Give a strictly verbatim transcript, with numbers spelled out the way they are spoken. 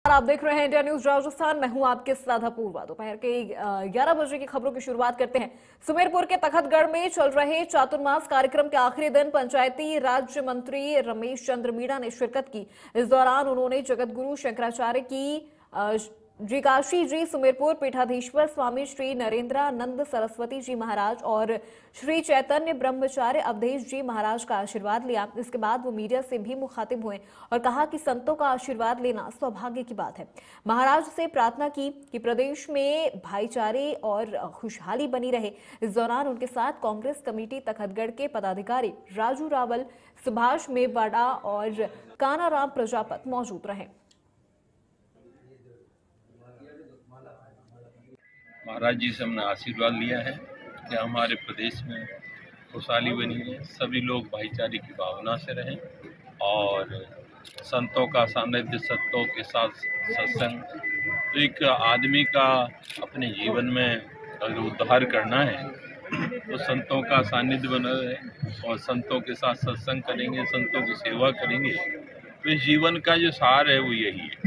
आप देख रहे हैं इंडिया न्यूज राजस्थान। मैं हूं आपके साथ अपूर्वा। दोपहर के ग्यारह बजे की खबरों की शुरुआत करते हैं। सुमेरपुर के तखतगढ़ में चल रहे चातुर्मास कार्यक्रम के आखिरी दिन पंचायती राज्य मंत्री रमेश चंद्र मीणा ने शिरकत की। इस दौरान उन्होंने जगतगुरु शंकराचार्य की जी काशी जी, सुमेरपुर पीठाधीश्वर स्वामी श्री नरेंद्रानंद सरस्वती जी महाराज और श्री चैतन्य ब्रह्मचार्य अवधेश जी महाराज का आशीर्वाद लिया। इसके बाद वो मीडिया से भी मुखातिब हुए और कहा कि संतों का आशीर्वाद लेना सौभाग्य की बात है। महाराज से प्रार्थना की कि प्रदेश में भाईचारे और खुशहाली बनी रहे। इस दौरान उनके साथ कांग्रेस कमेटी तखतगढ़ के पदाधिकारी राजू रावल, सुभाष मेवाड़ा और कानाराम प्रजापत मौजूद रहे। महाराज जी से हमने आशीर्वाद लिया है कि हमारे प्रदेश में खुशहाली बनी रहे, सभी लोग भाईचारे की भावना से रहें और संतों का सानिध्य, संतों के साथ सत्संग। तो एक आदमी का अपने जीवन में अगर उद्धार करना है तो संतों का सानिध्य बना रहे और संतों के साथ सत्संग करेंगे, संतों की सेवा करेंगे, तो इस जीवन का जो सार है वो यही है।